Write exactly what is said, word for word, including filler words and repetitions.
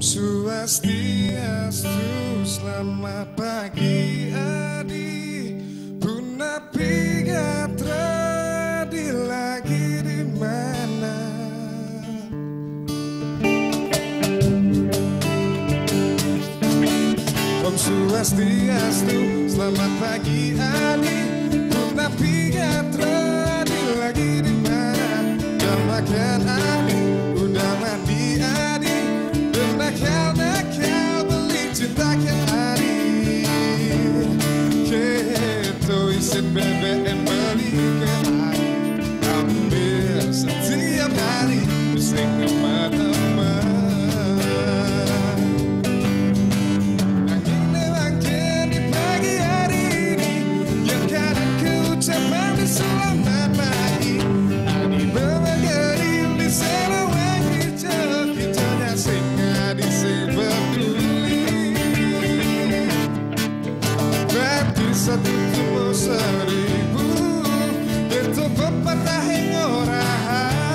Swastiastu, selamat pagi adik. Punapi Gatra, di lagi di mana? Om Swastiastu, selamat pagi adik. Punapi Gatra, di lagi di mana? Udah makan adik, udah mandi adik. Nakal-nakal beli cinta ke hari. Keto isin B B M beli ke hari. Hampir setiap hari mesti teman-teman. Angin lewatkan di pagi hari ini. Biarkan aku ucapan di selamat pagi. Adi bermegari di sana wangi hijau. Kitanya singa di sebetuli. Berarti satu tumbuh seribu. Itu pepatah yang orang